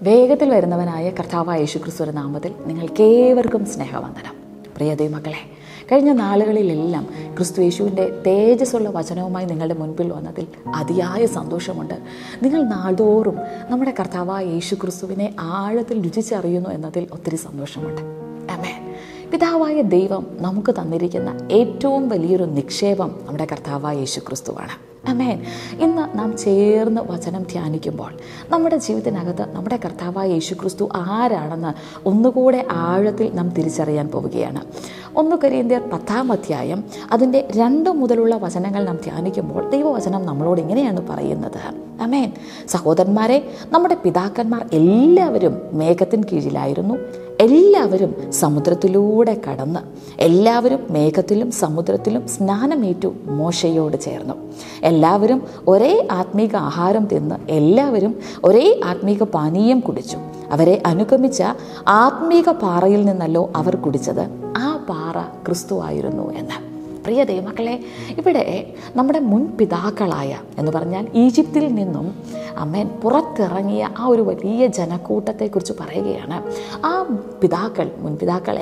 വേഗത്തിൽ വരുന്നവനായ കർത്താവായ യേശുക്രിസ്തുവിന്റെ നാമത്തിൽ നിങ്ങൾക്കേവർക്കും സ്നേഹവന്ദനം. പ്രിയ ദൈവമക്കളെ, കഴിഞ്ഞ നാളുകളിലെല്ലാം ക്രിസ്തു യേശുവിൻ്റെ തേജസ്സുള്ള വചനവുമായി നിങ്ങളുടെ മുൻപിൽ വന്നതിൽ അതിയായ സന്തോഷമുണ്ട്. നിങ്ങൾ നാൾതോറും നമ്മുടെ കർത്താവായ യേശുക്രിസ്തുവിനെ ആഴത്തിൽ രുചിച്ചറിയുന്നു എന്നതിൽ ഒത്തിരി സന്തോഷമുണ്ട്. ആമേൻ. പിതാവായ ദൈവം നമുക്ക് തന്നിരിക്കുന്ന ഏറ്റവും വലിയൊരു നിക്ഷേപം നമ്മുടെ കർത്താവായ യേശുക്രിസ്തുവാണ്. ആമേൻ. ഇന്ന് നാം ചേർന്ന് വചനം ധ്യാനിക്കുമ്പോൾ നമ്മുടെ ജീവിതത്തിനകത്ത് നമ്മുടെ കർത്താവായ യേശുക്രിസ്തു ആരാണെന്ന് ഒന്നുകൂടെ ആഴത്തിൽ നാം തിരിച്ചറിയാൻ പോവുകയാണ്. 1 കൊരിന്ത്യർ 10-ാം അധ്യായം അതിൻ്റെ 2 മുതലുള്ള വചനങ്ങൾ നാം ധ്യാനിക്കുമ്പോൾ ദൈവവചനം നമ്മളോട് ഇങ്ങനെയാണ് പറയുന്നത്. ആമേൻ. സഹോദരന്മാരെ, നമ്മുടെ പിതാക്കന്മാർ എല്ലാവരും മേഘത്തിന് കീഴിലായിരുന്നു. എല്ലാവരും സമുദ്രത്തിലൂടെ കടന്ന് എല്ലാവരും മേഘത്തിലും സമുദ്രത്തിലും സ്നാനമേറ്റു മോശയോട് ചേർന്നു. എല്ലാവരും ഒരേ ആത്മീക ആഹാരം തിന്ന് എല്ലാവരും ഒരേ ആത്മീക പാനീയം കുടിച്ചു. അവരെ അനുഗമിച്ച ആത്മീക പാറയിൽ നിന്നല്ലോ അവർ കുടിച്ചത്. ആ പാറ ക്രിസ്തു ആയിരുന്നു എന്ന്. പ്രിയ ദൈവമക്കളെ, ഇവിടെ നമ്മുടെ മുൻ പിതാക്കളായ എന്ന് പറഞ്ഞാൽ ഈജിപ്തിൽ നിന്നും പുറത്തിറങ്ങിയ ആ ഒരു വലിയ ജനക്കൂട്ടത്തെക്കുറിച്ച് പറയുകയാണ്. ആ മുൻപിതാക്കൾ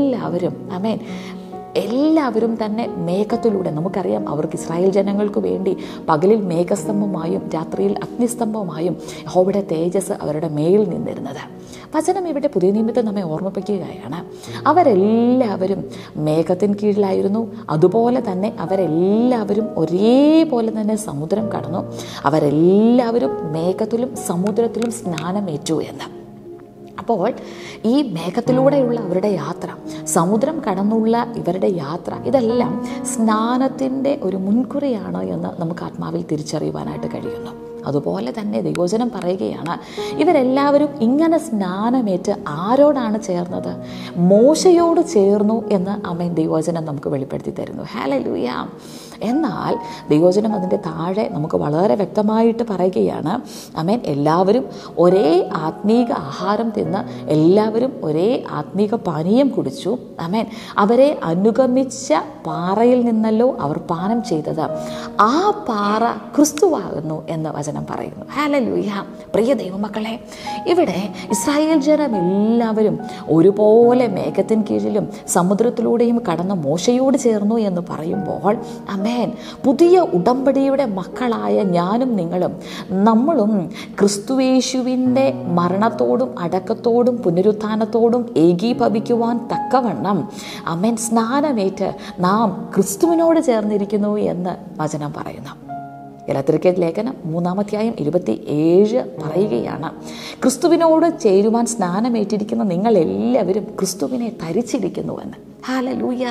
എല്ലാവരും തന്നെ മേഘത്തിലൂടെ, നമുക്കറിയാം അവർക്ക് ഇസ്രായേൽ ജനങ്ങൾക്ക് വേണ്ടി പകലിൽ മേഘസ്തംഭമായും രാത്രിയിൽ അഗ്നിസ്തംഭമായും യഹോവയുടെ തേജസ് അവരുടെ മേൽ നിന്നിരുന്നത്. വചനം ഇവിടെ പുതിയ നിയമത്തിൽ നമ്മെ ഓർമ്മിപ്പിക്കുകയാണ്. അവരെല്ലാവരും മേഘത്തിന് കീഴിലായിരുന്നു. അതുപോലെ തന്നെ അവരെല്ലാവരും ഒരേപോലെ തന്നെ സമുദ്രം കടന്നു. അവരെല്ലാവരും മേഘത്തിലും സമുദ്രത്തിലും സ്നാനമേറ്റു എന്ന്. അപ്പോൾ ഈ മേഘത്തിലൂടെയുള്ള അവരുടെ യാത്ര, സമുദ്രം കടന്നുള്ള ഇവരുടെ യാത്ര, ഇതെല്ലാം സ്നാനത്തിൻ്റെ ഒരു മുൻകുറിയാണ് എന്ന് നമുക്ക് ആത്മാവിൽ തിരിച്ചറിയുവാനായിട്ട് കഴിയുന്നു. അതുപോലെ തന്നെ ദൈവവചനം പറയുകയാണ്, ഇവരെല്ലാവരും ഇങ്ങനെ സ്നാനമേറ്റ് ആരോടാണ് ചേർന്നത്? മോശയോട് ചേർന്നു എന്ന് ദൈവവചനം നമുക്ക് വെളിപ്പെടുത്തി തരുന്നു. ഹല്ലേലൂയ. എന്നാൽ ദൈവവചനം അതിൻ്റെ താഴെ നമുക്ക് വളരെ വ്യക്തമായിട്ട് പറയുകയാണ്, എല്ലാവരും ഒരേ ആത്മീക ആഹാരം തിന്ന് എല്ലാവരും ഒരേ ആത്മീക പാനീയം കുടിച്ചു. അവരെ അനുഗമിച്ച പാറയിൽ നിന്നല്ലോ അവർ പാനം ചെയ്തത്. ആ പാറ ക്രിസ്തുവാകുന്നു എന്ന് വചനം പറയുന്നു. ഹല്ലേലൂയ. പ്രിയ ദൈവമക്കളെ, ഇവിടെ ഇസ്രായേൽ ജനം എല്ലാവരും ഒരുപോലെ മേഘത്തിന് കീഴിലും സമുദ്രത്തിലൂടെയും കടന്ന് മോശയോട് ചേർന്നു എന്ന് പറയുമ്പോൾ പുതിയ ഉടമ്പടിയുടെ മക്കളായ ഞാനും നിങ്ങളും, നമ്മളും ക്രിസ്തുയേശുവിൻ്റെ മരണത്തോടും അടക്കത്തോടും പുനരുത്ഥാനത്തോടും ഏകീഭവിക്കുവാൻ തക്കവണ്ണം സ്നാനമേറ്റ് നാം ക്രിസ്തുവിനോട് ചേർന്നിരിക്കുന്നു എന്ന് വചനം പറയുന്നു. ഗലാത്യർക്കെഴുതിയ ലേഖനം 3-ാം അധ്യായം 27 പറയുകയാണ്, ക്രിസ്തുവിനോട് ചേരുവാൻ സ്നാനമേറ്റിരിക്കുന്ന നിങ്ങൾ എല്ലാവരും ക്രിസ്തുവിനെ ധരിച്ചിരിക്കുന്നുവെന്ന്. ഹല്ലേലൂയ.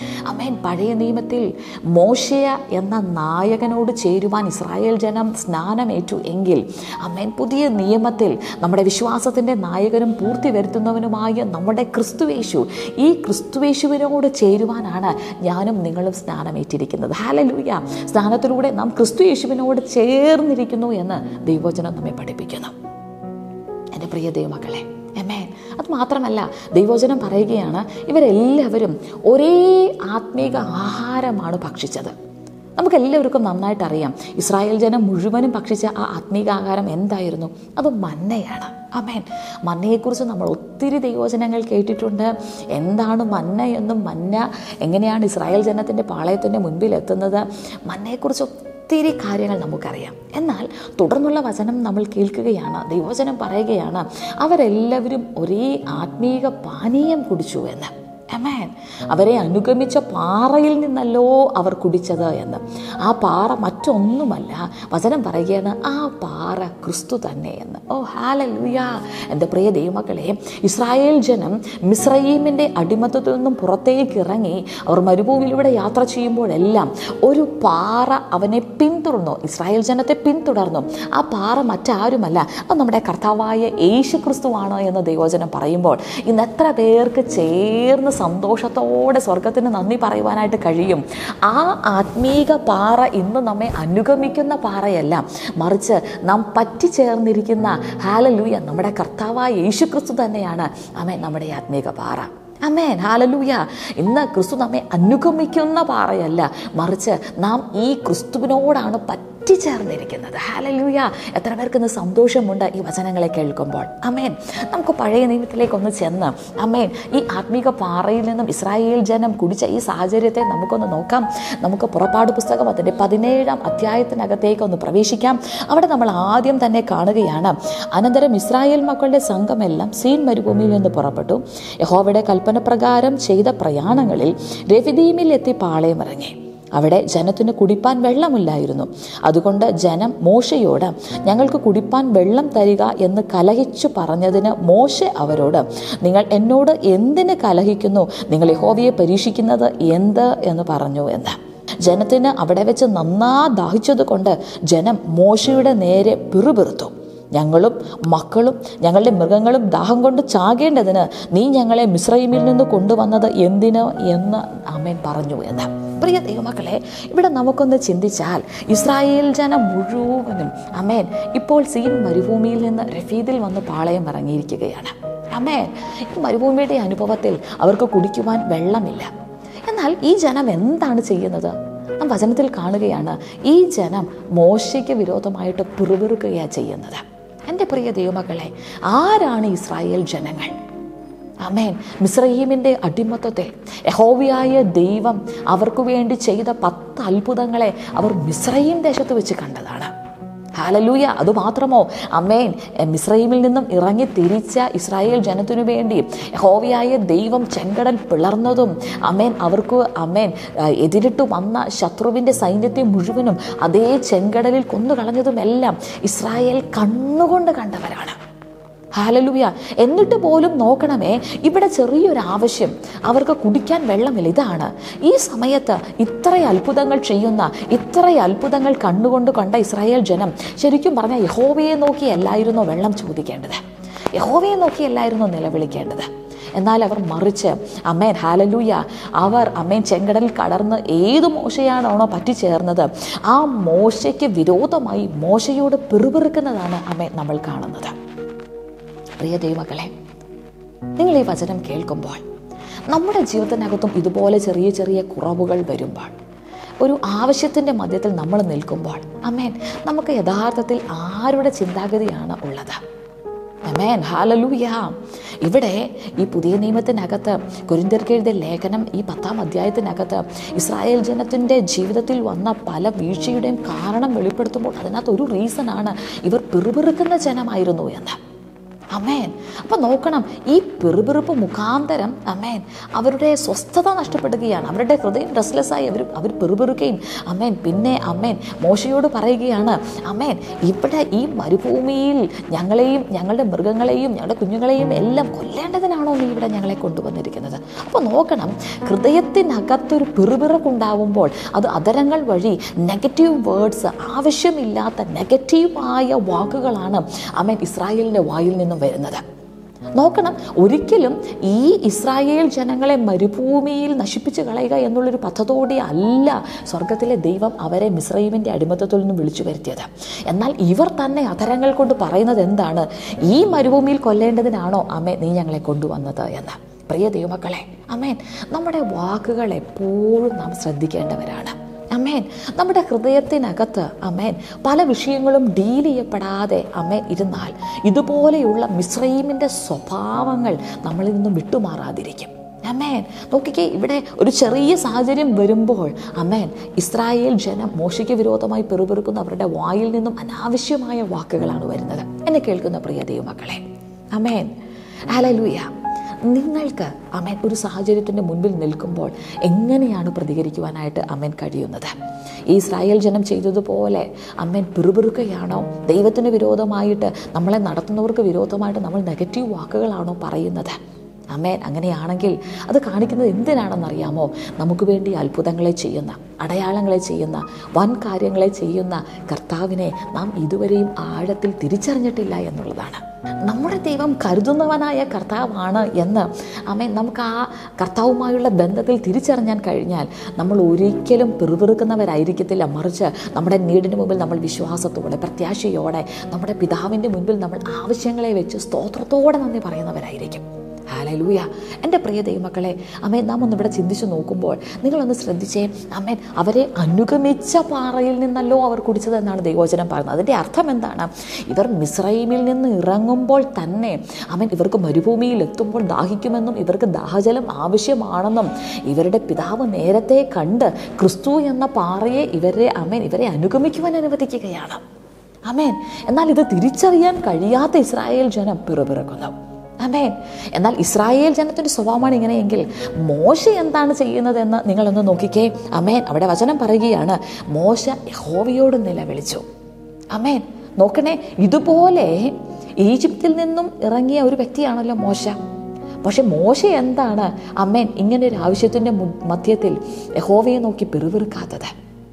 പഴയ നിയമത്തിൽ മോശയ എന്ന നായകനോട് ചേരുവാൻ ഇസ്രായേൽ ജനം സ്നാനമേറ്റു എങ്കിൽ പുതിയ നിയമത്തിൽ നമ്മുടെ വിശ്വാസത്തിൻ്റെ നായകനും പൂർത്തി വരുത്തുന്നവനുമായ നമ്മുടെ ക്രിസ്തുയേശു, ഈ ക്രിസ്തുയേശുവിനോട് ചേരുവാനാണ് ഞാനും നിങ്ങളും സ്നാനമേറ്റിരിക്കുന്നത്. ഹല്ലേലൂയ. സ്നാനത്തിലൂടെ നാം ക്രിസ്തുയേശുവിനോട് ചേർന്നിരിക്കുന്നു എന്ന് ദൈവവചനം നമ്മെ പഠിപ്പിക്കുന്നു. എൻ്റെ പ്രിയ ദൈവമക്കളെ, അത് മാത്രമല്ല ദൈവവചനം പറയുകയാണ്, ഇവരെല്ലാവരും ഒരേ ആത്മീക ആഹാരമാണ് ഭക്ഷിച്ചത്. നമുക്കെല്ലാവർക്കും നന്നായിട്ടറിയാം, ഇസ്രായേൽ ജനം മുഴുവനും ഭക്ഷിച്ച ആ ആത്മീക ആഹാരം എന്തായിരുന്നു? അത് മന്നയാണ്. മന്നയെക്കുറിച്ച് നമ്മൾ ഒത്തിരി ദൈവവചനങ്ങൾ കേട്ടിട്ടുണ്ട്. എന്താണ് മന്ന എന്നും മന്ന എങ്ങനെയാണ് ഇസ്രായേൽ ജനത്തിൻ്റെ പാളയത്തിൻ്റെ മുൻപിൽ എത്തുന്നത്, മന്നയെക്കുറിച്ച് ഒത്തിരി കാര്യങ്ങൾ നമുക്കറിയാം. എന്നാൽ തുടർന്നുള്ള വചനം നമ്മൾ കേൾക്കുകയാണ്, ദൈവവചനം പറയുകയാണ്, അവരെല്ലാവരും ഒരേ ആത്മീക പാനീയം കുടിച്ചു എന്ന്. അവരെ അനുഗമിച്ച പാറയിൽ നിന്നല്ലോ അവർ കുടിച്ചത് എന്ന്. ആ പാറ മറ്റൊന്നുമല്ല, വചനം പറയുകയാണ്, ആ പാറ ക്രിസ്തു തന്നെ എന്ന്. ഓ ഹല്ലേലൂയ. എൻ്റെ പ്രിയ ദൈവമക്കളെ, ഇസ്രായേൽ ജനം മിസ്രയീമിൻ്റെ അടിമത്തത്തിൽ നിന്നും പുറത്തേക്ക് ഇറങ്ങി അവർ മരുഭൂമിയിലൂടെ യാത്ര ചെയ്യുമ്പോഴെല്ലാം ഒരു പാറ അവനെ പിന്തുടർന്നു, ഇസ്രായേൽ ജനത്തെ പിന്തുടർന്നു. ആ പാറ മറ്റാരുമല്ല, അത് നമ്മുടെ കർത്താവായ യേശുക്രിസ്തുവാണ് എന്ന് ദൈവവചനം പറയുമ്പോൾ ഇന്ന് എത്ര പേർക്ക് ചേർന്ന് സന്തോഷത്തോടെ സ്വർഗത്തിന് നന്ദി പറയുവാനായിട്ട് കഴിയും? ആ ആത്മീക പാറ ഇന്ന് നമ്മെ അനുഗമിക്കുന്ന പാറയല്ല, മറിച്ച് നാം പറ്റിച്ചേർന്നിരിക്കുന്ന ഹല്ലേലൂയ നമ്മുടെ കർത്താവായ യേശുക്രിസ്തു തന്നെയാണ് നമ്മുടെ ആത്മീക പാറ. ആമേൻ, ഹല്ലേലൂയ. ഇന്ന് ക്രിസ്തു നമ്മെ അനുഗമിക്കുന്ന പാറയല്ല, മറിച്ച് നാം ഈ ക്രിസ്തുവിനോടാണ് പറ്റിച്ചേർന്നിരിക്കുന്നത്. ഹല്ലേലൂയ! എത്ര പേർക്ക് ഇന്ന് സന്തോഷമുണ്ട് ഈ വചനങ്ങളെ കേൾക്കുമ്പോൾ? ആമേൻ. നമുക്ക് പഴയ നിയമത്തിലേക്കൊന്ന് ചെന്ന് ആമേൻ ഈ ആത്മീക പാറയിൽ നിന്നും ഇസ്രായേൽ ജനം കുടിച്ച ഈ സാഹചര്യത്തെ നമുക്കൊന്ന് നോക്കാം. നമുക്ക് പുറപ്പാട് പുസ്തകം അതിൻ്റെ 17-ാം അധ്യായത്തിനകത്തേക്കൊന്ന് പ്രവേശിക്കാം. അവിടെ നമ്മൾ ആദ്യം തന്നെ കാണുകയാണ്, അനന്തരം ഇസ്രായേൽ മക്കളുടെ സംഘമെല്ലാം സീൻ മരുഭൂമിയിൽ നിന്ന് പുറപ്പെട്ടു. യഹോവയുടെ കൽപ്പന പ്രകാരം ചെയ്ത പ്രയാണങ്ങളിൽ രഫിദീമിൽ എത്തി പാളയമിറങ്ങി. അവിടെ ജനത്തിന് കുടിപ്പാൻ വെള്ളമില്ലായിരുന്നു. അതുകൊണ്ട് ജനം മോശയോട്, ഞങ്ങൾക്ക് കുടിപ്പാൻ വെള്ളം തരിക എന്ന് കലഹിച്ചു പറഞ്ഞതിന് മോശെ അവരോട്, നിങ്ങൾ എന്നോട് എന്തിന് കലഹിക്കുന്നു? നിങ്ങൾ യഹോവയെ പരീക്ഷിക്കുന്നത് എന്ത് എന്ന് പറഞ്ഞു എന്ന്. ജനത്തിന് അവിടെ വെച്ച് നന്നാ ദാഹിച്ചത് കൊണ്ട് ജനം മോശയുടെ നേരെ പിറുപിറുത്തു. ഞങ്ങളും മക്കളും ഞങ്ങളുടെ മൃഗങ്ങളും ദാഹം കൊണ്ട് ചാകേണ്ടതിന് നീ ഞങ്ങളെ മിസ്രയീമിൽ നിന്ന് കൊണ്ടുവന്നത് എന്തിന് എന്ന് ആമേൻ പറഞ്ഞു എന്ന്. പ്രിയ ദൈവമക്കളെ, ഇവിടെ നമുക്കൊന്ന് ചിന്തിച്ചാൽ ഇസ്രായേൽ ജനം മുഴുവനും ആമേൻ ഇപ്പോൾ സീൻ മരുഭൂമിയിൽ നിന്ന് രഫീദിൽ വന്ന് പാളയം ഇറങ്ങിയിരിക്കുകയാണ്. ആമേൻ. ഈ മരുഭൂമിയുടെ അനുഭവത്തിൽ അവർക്ക് കുടിക്കുവാൻ വെള്ളമില്ല. എന്നാൽ ഈ ജനം എന്താണ് ചെയ്യുന്നത്? നാം വചനത്തിൽ കാണുകയാണ്, ഈ ജനം മോശയ്ക്ക് വിരോധമായിട്ട് പിറുപിറുക്കുകയാണ് ചെയ്യുന്നത്. എൻ്റെ പ്രിയ ദൈവമക്കളെ, ആരാണ് ഇസ്രായേൽ ജനങ്ങൾ? ആമേൻ. മിസ്രയീമിൻ്റെ അടിമത്തത്തെ യഹോവയായ ദൈവം അവർക്ക് വേണ്ടി ചെയ്ത 10 അത്ഭുതങ്ങളെ അവർ മിസ്രയീം ദേശത്ത് വെച്ച് കണ്ടതാണ്. ഹല്ലേലൂയ! അതുമാത്രമോ, ആമേൻ, മിസ്രയീമിൽ നിന്നും ഇറങ്ങി തിരിച്ച ഇസ്രായേൽ ജനത്തിനു വേണ്ടി യഹോവയായ ദൈവം ചെങ്കടൽ പിളർന്നതും ആമേൻ അവർക്ക് ആമേൻ എതിരിട്ട് വന്ന ശത്രുവിൻ്റെ സൈന്യത്തെ മുഴുവനും അതേ ചെങ്കടലിൽ കൊന്നുകളഞ്ഞതും എല്ലാം ഇസ്രായേൽ കണ്ണുകൊണ്ട് കണ്ടവരാണ്. ഹല്ലേലൂയ! എന്നിട്ട് പോലും നോക്കണമേ, ഇവിടെ ചെറിയൊരു ആവശ്യം, അവർക്ക് കുടിക്കാൻ വെള്ളമില്ല. ഇതാണ് ഈ സമയത്ത് ഇത്ര അത്ഭുതങ്ങൾ ചെയ്യുന്ന, ഇത്ര അത്ഭുതങ്ങൾ കണ്ണുകൊണ്ട് കണ്ട ഇസ്രായേൽ ജനം ശരിക്കും പറഞ്ഞാൽ യഹോവയെ നോക്കിയല്ലായിരുന്നോ വെള്ളം ചോദിക്കേണ്ടത്? യഹോവയെ നോക്കിയല്ലായിരുന്നോ നിലവിളിക്കേണ്ടത്? എന്നാൽ അവർ മറിച്ച് ആമേൻ ഹല്ലേലൂയ അവർ ആമേൻ ചെങ്കടലിൽ കടർന്ന് ഏത് മോശയാണോ പറ്റിച്ചേർന്നത് ആ മോശയ്ക്ക് വിരോധമായി മോശയോട് പിറുപിറുക്കുന്നതാണ് ആമേൻ നമ്മൾ കാണുന്നത്. പ്രിയ ദൈവമക്കളെ, നിങ്ങൾ ഈ വചനം കേൾക്കുമ്പോൾ നമ്മുടെ ജീവിതത്തിനകത്തും ഇതുപോലെ ചെറിയ ചെറിയ കുറവുകൾ വരുമ്പോൾ, ഒരു ആവശ്യത്തിൻ്റെ മധ്യത്തിൽ നമ്മൾ നിൽക്കുമ്പോൾ ആമേൻ നമുക്ക് യഥാർത്ഥത്തിൽ ആരുടെ ചിന്താഗതിയാണ് ഉള്ളത്? ആമേൻ ഹല്ലേലൂയ. ഇവിടെ ഈ പുതിയ നിയമത്തിനകത്ത് കൊരിന്ത്യർക്ക് എഴുതിയ ലേഖനം ഈ 10-ാം അധ്യായത്തിനകത്ത് ഇസ്രായേൽ ജനത്തിൻ്റെ ജീവിതത്തിൽ വന്ന പല വീഴ്ചയുടെയും കാരണം വെളിപ്പെടുത്തുമ്പോൾ അതിനകത്ത് ഒരു റീസണാണ്, ഇവർ പിറുപിറുക്കുന്ന ജനമായിരുന്നു എന്ന്. അമേൻ. അപ്പം നോക്കണം, ഈ പിറുപിറുപ്പ് മുഖാന്തരം അമേൻ അവരുടെ സ്വസ്ഥത നഷ്ടപ്പെടുകയാണ്. അവരുടെ ഹൃദയം റെസ്റ്റ്ലെസ്സായി അവർ പിറുപിറുക്കുകയും അമേൻ പിന്നെ അമേൻ മോശയോട് പറയുകയാണ്, അമേൻ ഇവിടെ ഈ മരുഭൂമിയിൽ ഞങ്ങളെയും ഞങ്ങളുടെ മൃഗങ്ങളെയും ഞങ്ങളുടെ കുഞ്ഞുങ്ങളെയും എല്ലാം കൊല്ലേണ്ടതിനാണോ നീ ഇവിടെ ഞങ്ങളെ കൊണ്ടുവന്നിരിക്കുന്നത്? അപ്പോൾ നോക്കണം, ഹൃദയത്തിനകത്തൊരു പിറുപിറുപ്പുണ്ടാവുമ്പോൾ അത് അധരങ്ങൾ വഴി നെഗറ്റീവ് വേർഡ്സ്, ആവശ്യമില്ലാത്ത നെഗറ്റീവായ വാക്കുകളാണ് അമേൻ ഇസ്രായേലിൻ്റെ വായിൽ നിന്നും വരുന്നത്. നോക്കണം, ഒരിക്കലും ഈ ഇസ്രായേൽ ജനങ്ങളെ മരുഭൂമിയിൽ നശിപ്പിച്ച് കളയുക എന്നുള്ളൊരു പദ്ധതിയോടെ അല്ല സ്വർഗത്തിലെ ദൈവം അവരെ മിസ്രയീമിൻ്റെ അടിമത്തത്തിൽ നിന്നും വിളിച്ചു വരുത്തിയത്. എന്നാൽ ഇവർ തന്നെ അധരങ്ങൾ കൊണ്ട് പറയുന്നത് എന്താണ്? ഈ മരുഭൂമിയിൽ കൊല്ലേണ്ടതിനാണോ അമേ നീ ഞങ്ങളെ കൊണ്ടുവന്നത് എന്ന്. പ്രിയ ദൈവമക്കളെ, അമേൻ, നമ്മുടെ വാക്കുകൾ എപ്പോഴും നാം ശ്രദ്ധിക്കേണ്ടവരാണ്. അമേൻ. നമ്മുടെ ഹൃദയത്തിനകത്ത് അമേൻ പല വിഷയങ്ങളും ഡീൽ ചെയ്യപ്പെടാതെ അമേൻ ഇരുന്നാൽ ഇതുപോലെയുള്ള മിസ്രയീമിൻ്റെ സ്വഭാവങ്ങൾ നമ്മളിൽ നിന്നും വിട്ടുമാറാതിരിക്കും. അമേൻ. നോക്കിക്കേ, ഇവിടെ ഒരു ചെറിയ സാഹചര്യം വരുമ്പോൾ അമേൻ ഇസ്രായേൽ ജനം മോശയ്ക്ക് വിരോധമായി പിറുപിറുക്കുന്ന അവരുടെ വായിൽ നിന്നും അനാവശ്യമായ വാക്കുകളാണ് വരുന്നത്. എന്നെ കേൾക്കുന്ന പ്രിയ ദൈവമക്കളെ, അമേൻ ഹല്ലേലൂയ. നിങ്ങൾക്ക് അമേൻ ഒരു സാഹചര്യത്തിൻ്റെ മുൻപിൽ നിൽക്കുമ്പോൾ എങ്ങനെയാണ് പ്രതികരിക്കുവാനായിട്ട് അമേൻ കഴിയുന്നത്? ഈ ഇസ്രായേൽ ജനം ചെയ്തതുപോലെ അമേൻ പിറുപിറുക്കുകയാണോ? ദൈവത്തിന് വിരോധമായിട്ട്, നമ്മളെ നടത്തുന്നവർക്ക് വിരോധമായിട്ട് നമ്മൾ നെഗറ്റീവ് വാക്കുകളാണോ പറയുന്നത്? അമേൻ. അങ്ങനെയാണെങ്കിൽ അത് കാണിക്കുന്നത് എന്തിനാണെന്നറിയാമോ? നമുക്ക് വേണ്ടി അത്ഭുതങ്ങളെ ചെയ്യുന്ന, അടയാളങ്ങളെ ചെയ്യുന്ന, വൻ കാര്യങ്ങളെ ചെയ്യുന്ന കർത്താവിനെ നാം ഇതുവരെയും ആഴത്തിൽ തിരിച്ചറിഞ്ഞിട്ടില്ല എന്നുള്ളതാണ്. നമ്മുടെ ദൈവം കരുതുന്നവനായ കർത്താവാണ് എന്ന് അമേൻ നമുക്ക് ആ കർത്താവുമായുള്ള ബന്ധത്തിൽ തിരിച്ചറിഞ്ഞാൻ കഴിഞ്ഞാൽ നമ്മൾ ഒരിക്കലും പിറുപിറുക്കുന്നവരായിരിക്കത്തില്ല. മറിച്ച് നമ്മുടെ നീടിന് മുമ്പിൽ നമ്മൾ വിശ്വാസത്തോടെ, പ്രത്യാശയോടെ നമ്മുടെ പിതാവിൻ്റെ മുൻപിൽ നമ്മൾ ആവശ്യങ്ങളെ വെച്ച് സ്തോത്രത്തോടെ നന്ദി പറയുന്നവരായിരിക്കും. ഹല്ലേലൂയ. എൻ്റെ പ്രിയ ദൈവമക്കളെ, ആമേൻ, നാം ഒന്നിവിടെ ചിന്തിച്ചു നോക്കുമ്പോൾ നിങ്ങളൊന്ന് ശ്രദ്ധിച്ചേ. ആമേൻ, അവരെ അനുഗമിച്ച പാറയിൽ നിന്നല്ലോ അവർ കുടിച്ചത് എന്നാണ് ദൈവവചനം പറയുന്നത്. അതിൻ്റെ അർത്ഥം എന്താണ്? ഇവർ മിസ്രയീമിൽ നിന്ന് ഇറങ്ങുമ്പോൾ തന്നെ ആമേൻ ഇവർക്ക് മരുഭൂമിയിൽ എത്തുമ്പോൾ ദാഹിക്കുമെന്നും ഇവർക്ക് ദാഹജലം ആവശ്യമാണെന്നും ഇവരുടെ പിതാവ് നേരത്തെ കണ്ട് ക്രിസ്തു എന്ന പാറയെ ഇവരെ അനുഗമിക്കുവാൻ അനുവദിക്കുകയാണ്. ആമേൻ. എന്നാൽ ഇത് തിരിച്ചറിയാൻ കഴിയാത്ത ഇസ്രായേൽ ജനം പിറുപിറുക്കുന്നു. ആമേൻ. എന്നാൽ ഇസ്രായേൽ ജനത്തിൻ്റെ സ്വഭാവമാണ് ഇങ്ങനെയെങ്കിൽ മോശ എന്താണ് ചെയ്യുന്നതെന്ന് നിങ്ങളൊന്ന് നോക്കിക്കേ. ആമേൻ. അവിടെ വചനം പറയുകയാണ്, മോശ യഹോവയോട് നിലവിളിച്ചു. ആമേൻ. നോക്കണേ, ഇതുപോലെ ഈജിപ്തിൽ നിന്നും ഇറങ്ങിയ ഒരു വ്യക്തിയാണല്ലോ മോശ. പക്ഷെ മോശ എന്താണ് ആമേൻ ഇങ്ങനെ ഒരു ആവശ്യത്തിൻ്റെ മധ്യത്തിൽ യഹോവയെ നോക്കി പിറുപിറുക്കാത്തത്?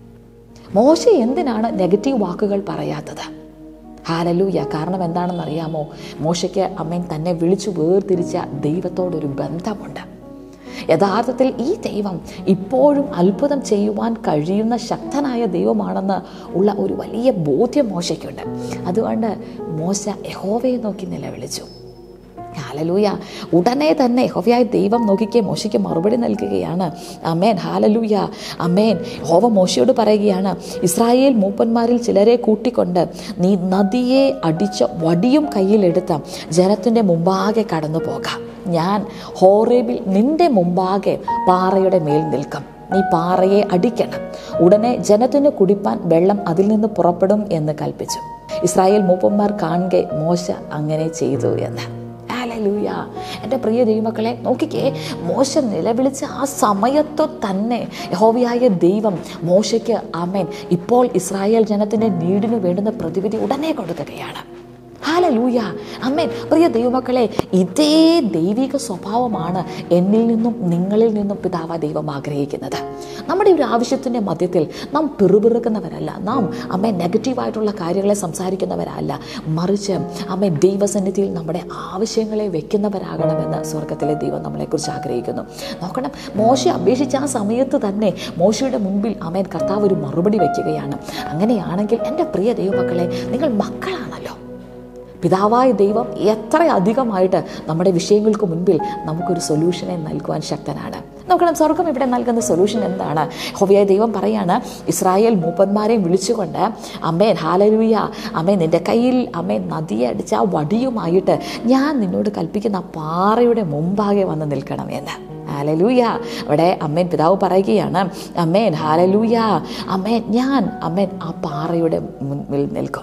മോശ എന്തിനാണ് നെഗറ്റീവ് വാക്കുകൾ പറയാത്തത്? ഹല്ലേലൂയ. കാരണം എന്താണെന്നറിയാമോ? മോശയ്ക്ക് ആമേൻ തന്നെ വിളിച്ചു വേർതിരിച്ച ദൈവത്തോടൊരു ബന്ധമുണ്ട്. യഥാർത്ഥത്തിൽ ഈ ദൈവം ഇപ്പോഴും അത്ഭുതം ചെയ്യുവാൻ കഴിയുന്ന ശക്തനായ ദൈവമാണെന്ന് ഉള്ള ഒരു വലിയ ബോധ്യം മോശയ്ക്കുണ്ട്. അതുകൊണ്ട് മോശ യഹോവയെ നോക്കി നിലവിളിച്ചു. ഹല്ലേലൂയ. ഉടനെ തന്നെ യഹോവയായ ദൈവം നോക്കിക്കേ മോശയ്ക്ക് മറുപടി നൽകുകയാണ്. ആമേൻ. ഹല്ലേലൂയ. ആമേൻ. യഹോവ മോശയോട് പറയുകയാണ്, ഇസ്രായേൽ മൂപ്പന്മാരിൽ ചിലരെ കൂട്ടിക്കൊണ്ട് നീ നദിയെ അടിച്ച വടിയും കയ്യിലെടുത്ത ജനത്തിൻ്റെ മുമ്പാകെ കടന്നു പോകാം. ഞാൻ ഹോറേബിൽ നിന്റെ മുമ്പാകെ പാറയുടെ മേൽ നിൽക്കും. നീ പാറയെ അടിക്കണം. ഉടനെ ജനത്തിന് കുടിപ്പാൻ വെള്ളം അതിൽ നിന്ന് പുറപ്പെടും എന്ന് കൽപ്പിച്ചു. ഇസ്രായേൽ മൂപ്പന്മാർ കാണുകെ മോശ അങ്ങനെ ചെയ്തു എന്ന്. ഹല്ലേലൂയ. എൻ്റെ പ്രിയ ദൈവമക്കളെ, നോക്കിക്കേ, മോശ നിലവിളിച്ച ആ സമയത്തു തന്നെ യഹോവയായ ദൈവം മോശയ്ക്ക് ആമേൻ ഇപ്പോൾ ഇസ്രായേൽ ജനത്തിൻ്റെ നീടിന് വേണ്ടുന്ന പ്രതിവിധി ഉടനെ കൊടുക്കുകയാണ്. ഹല്ലേലൂയ. ആമേൻ. പ്രിയ ദൈവമക്കളെ, ഇതേ ദൈവിക സ്വഭാവമാണ് എന്നിൽ നിന്നും നിങ്ങളിൽ നിന്നും പിതാവായ ദൈവം ആഗ്രഹിക്കുന്നത്. നമ്മുടെ ഒരു ആവശ്യത്തിൻ്റെ മധ്യത്തിൽ നാം പിറുപിറുക്കുന്നവരല്ല, നാം നെഗറ്റീവായിട്ടുള്ള കാര്യങ്ങളെ സംസാരിക്കുന്നവരല്ല, മറിച്ച് ദൈവസന്നിധിയിൽ നമ്മുടെ ആവശ്യങ്ങളെ വെക്കുന്നവരാകണമെന്ന് സ്വർഗത്തിലെ ദൈവം നമ്മളെക്കുറിച്ച് ആഗ്രഹിക്കുന്നു. നോക്കണം, മോശ അപേക്ഷിച്ച ആ സമയത്ത് തന്നെ മോശയുടെ മുൻപിൽ കർത്താവ് ഒരു മറുപടി വയ്ക്കുകയാണ്. അങ്ങനെയാണെങ്കിൽ എൻ്റെ പ്രിയ ദൈവമക്കളെ, നിങ്ങൾ മക്കളാണല്ലോ. പിതാവായ ദൈവം എത്ര അധികമായിട്ട് നമ്മുടെ വിഷയങ്ങൾക്ക് മുൻപിൽ നമുക്കൊരു സൊല്യൂഷനെ നൽകുവാൻ ശക്തനാണ്. നോക്കണം, സ്വർഗം ഇവിടെ നൽകുന്ന സൊല്യൂഷൻ എന്താണ്? യഹോവയായ ദൈവം പറയാണ്, ഇസ്രായേൽ മൂപ്പന്മാരെയും വിളിച്ചുകൊണ്ട് ആമേൻ ഹല്ലേലൂയ, ആമേൻ നിൻ്റെ കയ്യിൽ ആമേൻ നദിയെ അടിച്ച ആ വടിയുമായിട്ട് ഞാൻ നിന്നോട് കൽപ്പിക്കുന്ന പാറയുടെ മുമ്പാകെ വന്ന് നിൽക്കണം എന്ന്. ഹല്ലേലൂയ. അവിടെ ആമേൻ പിതാവ് പറയുകയാണ്, ആമേൻ ഹല്ലേലൂയ, ആമേൻ ഞാൻ ആമേൻ ആ പാറയുടെ മുൻപിൽ നിൽക്കും.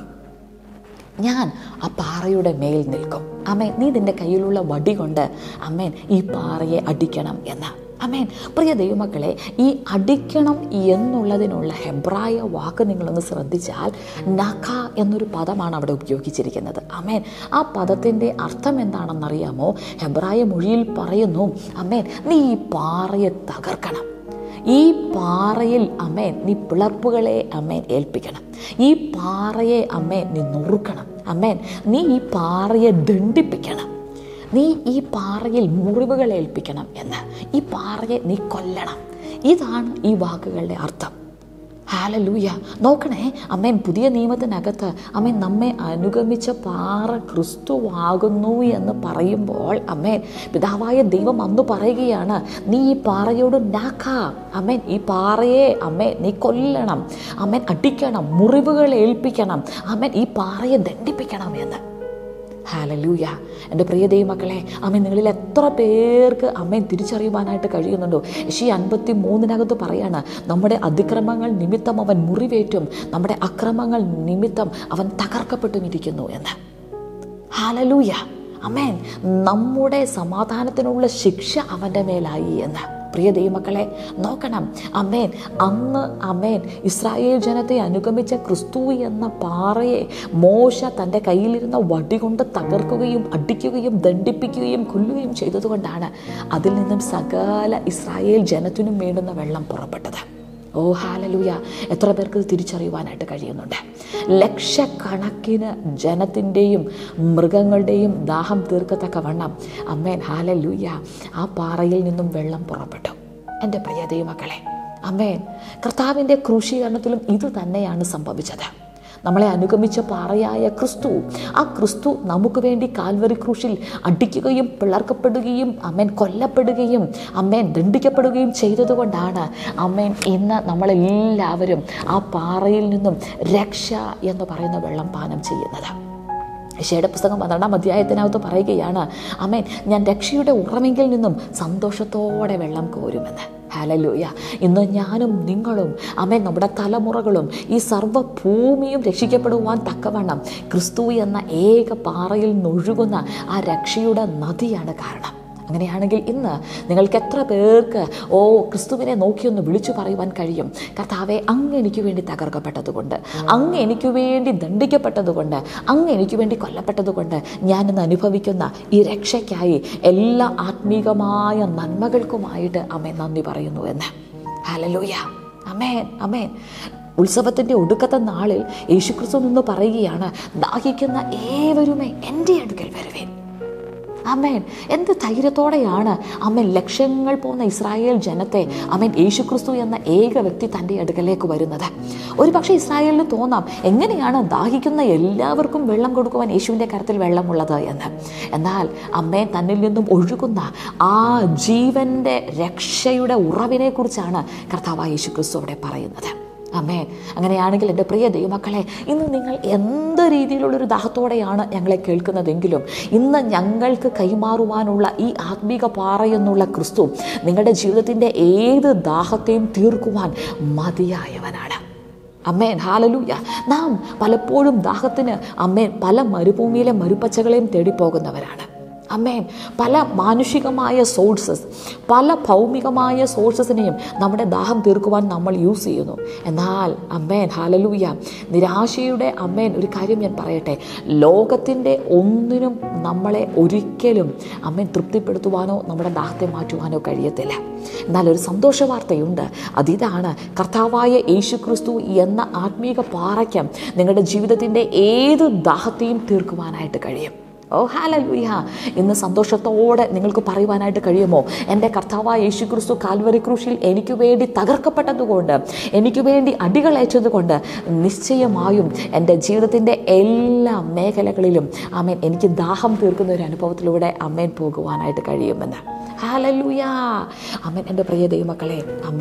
ഞാൻ ആ പാറയുടെ മേൽ നിൽക്കും. ആമേൻ. നീ നിൻ്റെ കയ്യിലുള്ള വടി കൊണ്ട് ആമേൻ ഈ പാറയെ അടിക്കണം എന്ന്. ആമേൻ. പ്രിയ ദൈവമക്കളെ, ഈ അടിക്കണം എന്നുള്ളതിനുള്ള ഹെബ്രായ വാക്ക് നിങ്ങളൊന്ന് ശ്രദ്ധിച്ചാൽ നഖ എന്നൊരു പദമാണ് അവിടെ ഉപയോഗിച്ചിരിക്കുന്നത്. ആമേൻ. ആ പദത്തിൻ്റെ അർത്ഥം എന്താണെന്നറിയാമോ? ഹെബ്രായ മൊഴിയിൽ പറയുന്നു, ആമേൻ നീ ഈ പാറയെ തകർക്കണം. ഈ പാറയിൽ ആമേൻ നീ പിളർപ്പുകളെ ആമേൻ ഏൽപ്പിക്കണം. ഈ പാറയെ ആമേൻ നീ നുറുക്കണം. ആമേൻ. നീ ഈ പാറയെ ദണ്ഡിപ്പിക്കണം. നീ ഈ പാറയിൽ മുറിവുകൾ ഏൽപ്പിക്കണം എന്ന്. ഈ പാറയെ നീ കൊല്ലണം. ഇതാണ് ഈ വാക്കുകളുടെ അർത്ഥം. ഹല്ലേലൂയ. നോക്കണേ, ആമേൻ പുതിയ നിയമത്തിനകത്ത് ആമേൻ നമ്മെ അനുഗമിച്ച പാറ ക്രിസ്തുവാകുന്നു എന്ന് പറയുമ്പോൾ ആമേൻ പിതാവായ ദൈവം അന്ന് പറയുകയാണ്, നീ ഈ പാറയോട് ആമേൻ ഈ പാറയെ ആമേൻ നീ കൊല്ലണം, ആമേൻ അടിക്കണം, മുറിവുകൾ ഏൽപ്പിക്കണം, ആമേൻ ഈ പാറയെ ദണ്ഡിപ്പിക്കണം എന്ന്. ഹല്ലേലൂയ. എൻ്റെ പ്രിയ ദൈവമക്കളെ, ആമേൻ നിങ്ങളിൽ എത്ര പേർക്ക് ആമേൻ തിരിച്ചറിയുവാനായിട്ട് കഴിയുന്നുണ്ടോ? യെശയ്യാ 53 പറയാണ്, നമ്മുടെ അതിക്രമങ്ങൾ നിമിത്തം അവൻ മുറിവേറ്റും, നമ്മുടെ അക്രമങ്ങൾ നിമിത്തം അവൻ തകർക്കപ്പെട്ടുമിരിക്കുന്നു എന്ന്. ഹല്ലേലൂയ. ആമേൻ. നമ്മുടെ സമാധാനത്തിനുള്ള ശിക്ഷ അവൻ്റെ മേലായി എന്ന്. പ്രിയ ദൈവമക്കളെ, നോക്കണം, ആമേൻ അന്ന് ആമേൻ ഇസ്രായേൽ ജനത്തെ അനുഗമിച്ച ക്രിസ്തു എന്ന പാറയെ മോശ തൻ്റെ കയ്യിലിരുന്ന വടി കൊണ്ട് തകർക്കുകയും അടിക്കുകയും ദണ്ഡിപ്പിക്കുകയും കൊല്ലുകയും ചെയ്തതുകൊണ്ടാണ് അതിൽ നിന്നും സകല ഇസ്രായേൽ ജനത്തിനും വേണ്ടുന്ന വെള്ളം പുറപ്പെട്ടത്. ഓ ഹല്ലേലൂയ. എത്ര പേർക്ക് തിരിച്ചറിയുവാനായിട്ട് കഴിയുന്നുണ്ട്? ലക്ഷക്കണക്കിന് ജനത്തിൻ്റെയും മൃഗങ്ങളുടെയും ദാഹം തീർക്കത്തക്കവണ്ണം ആമേൻ ഹല്ലേലൂയ ആ പാറയിൽ നിന്നും വെള്ളം പുറപ്പെട്ടു. എൻ്റെ പ്രിയ ദൈവമക്കളെ, ആമേൻ കർത്താവിൻ്റെ ക്രൂശീകരണത്തിലും ഇത് തന്നെയാണ് സംഭവിച്ചത്. നമ്മളെ അനുഗമിച്ച പാറയായ ക്രിസ്തു, ആ ക്രിസ്തു നമുക്ക് വേണ്ടി കാൽവറി ക്രൂശിൽ അടിക്കുകയും പിളർക്കപ്പെടുകയും കൊല്ലപ്പെടുകയും ദണ്ഡിക്കപ്പെടുകയും ചെയ്തതുകൊണ്ടാണ് ഇന്ന് നമ്മളെല്ലാവരും ആ പാറയിൽ നിന്നും രക്ഷ എന്ന് പറയുന്ന വെള്ളം പാനം ചെയ്യുന്നത്. യെശയ്യായുടെ പുസ്തകം 12-ാം അധ്യായത്തിനകത്ത് പറയുകയാണ്, ഞാൻ രക്ഷയുടെ ഉറവിങ്കിൽ നിന്നും സന്തോഷത്തോടെ വെള്ളം കോരുമെന്ന്. ഹല്ലേലൂയ. ഇന്ന് ഞാനും നിങ്ങളും നമ്മുടെ തലമുറകളും ഈ സർവ്വഭൂമിയും രക്ഷിക്കപ്പെടുവാൻ തക്കവണ്ണം ക്രിസ്തു എന്ന ഏക പാറയിൽ നിന്നൊഴുകുന്ന ആ രക്ഷയുടെ നദിയാണ് കാരണം. അങ്ങനെയാണെങ്കിൽ ഇന്ന് നിങ്ങൾക്ക് എത്ര പേർക്ക് ക്രിസ്തുവിനെ നോക്കിയൊന്ന് വിളിച്ചു പറയുവാൻ കഴിയും, കർത്താവെ, അങ്ങ് എനിക്ക് വേണ്ടി തകർക്കപ്പെട്ടതുകൊണ്ട്, അങ്ങ് എനിക്ക് വേണ്ടി ദണ്ഡിക്കപ്പെട്ടതുകൊണ്ട്, അങ്ങ് എനിക്ക് വേണ്ടി കൊല്ലപ്പെട്ടതുകൊണ്ട് ഞാനിന്ന് അനുഭവിക്കുന്ന ഈ രക്ഷയ്ക്കായി എല്ലാ ആത്മീകമായ നന്മകൾക്കുമായിട്ട് നന്ദി പറയുന്നു എന്ന്. ഹല്ലേലൂയ. ആമേൻ, ആമേൻ. ഉത്സവത്തിൻ്റെ ഒടുക്കത്തെ നാളിൽ യേശുക്രിസ്തു നിന്ന് പറയുകയാണ്, ദാഹിക്കുന്ന ഏവരുമേ എൻ്റെ അടുക്കൽ വരുവേൻ. എന്ത് ധൈര്യത്തോടെയാണ് ലക്ഷങ്ങൾ പോകുന്ന ഇസ്രായേൽ ജനത്തെ യേശുക്രിസ്തു എന്ന ഏക വ്യക്തി തൻ്റെ അടുക്കലേക്ക് വരുന്നത്. ഒരു പക്ഷേ ഇസ്രായേലിന് തോന്നാം, എങ്ങനെയാണ് ദാഹിക്കുന്ന എല്ലാവർക്കും വെള്ളം കൊടുക്കുവാൻ യേശുവിൻ്റെ കരത്തിൽ വെള്ളമുള്ളത് എന്ന്. എന്നാൽ തന്നിൽ നിന്നും ഒഴുകുന്ന ആ ജീവൻ്റെ രക്ഷയുടെ ഉറവിനെ കുറിച്ചാണ് കർത്താവായ യേശുക്രിസ്തു അവിടെ പറയുന്നത്. അങ്ങനെയാണെങ്കിൽ എൻ്റെ പ്രിയ ദൈവമക്കളെ, ഇന്ന് നിങ്ങൾ എന്ത് രീതിയിലുള്ളൊരു ദാഹത്തോടെയാണ് ഞങ്ങളെ കേൾക്കുന്നതെങ്കിലും ഇന്ന് ഞങ്ങൾക്ക് കൈമാറുവാനുള്ള ഈ ആത്മീക പാറയെന്നുള്ള ക്രിസ്തു നിങ്ങളുടെ ജീവിതത്തിൻ്റെ ഏത് ദാഹത്തെയും തീർക്കുവാൻ മതിയായവനാണ്. ഹല്ലേലൂയ. നാം പലപ്പോഴും ദാഹത്തിന് പല മരുഭൂമിയിലെ മരുപ്പച്ചകളെയും തേടിപ്പോകുന്നവരാണ്. പല മാനുഷികമായ സോഴ്സസ്, പല ഭൗമികമായ സോഴ്സസിനെയും നമ്മുടെ ദാഹം തീർക്കുവാൻ നമ്മൾ യൂസ് ചെയ്യുന്നു. എന്നാൽ ഹല്ലേലൂയ, നിരാശയുടെ ഒരു കാര്യം ഞാൻ പറയട്ടെ, ലോകത്തിൻ്റെ ഒന്നിനും നമ്മളെ ഒരിക്കലും തൃപ്തിപ്പെടുത്തുവാനോ നമ്മുടെ ദാഹത്തെ മാറ്റുവാനോ കഴിയത്തില്ല. എന്നാൽ ഒരു സന്തോഷ വാർത്തയുണ്ട്. അതിതാണ്, കർത്താവായ യേശുക്രിസ്തു എന്ന ആത്മീക പാറയ്ക്ക് നിങ്ങളുടെ ജീവിതത്തിൻ്റെ ഏത് ദാഹത്തെയും തീർക്കുവാനായിട്ട് കഴിയും. ഹല്ലേലൂയ. ഇന്ന് സന്തോഷത്തോടെ നിങ്ങൾക്ക് പറയുവാനായിട്ട് കഴിയുമോ, എൻ്റെ കർത്താവായ യേശുക്രിസ്തു കാൽവറി ക്രൂശിൽ എനിക്ക് വേണ്ടി തകർക്കപ്പെട്ടതുകൊണ്ട്, എനിക്ക് വേണ്ടി അടികളേറ്റതുകൊണ്ട് നിശ്ചയമായും എൻ്റെ ജീവിതത്തിൻ്റെ എല്ലാ മേഖലകളിലും എനിക്ക് ദാഹം തീർക്കുന്ന ഒരു അനുഭവത്തിലൂടെ പോകുവാനായിട്ട് കഴിയുമെന്ന്. ഹല്ലേലൂയ. എൻ്റെ പ്രിയ ദൈവമക്കളെ,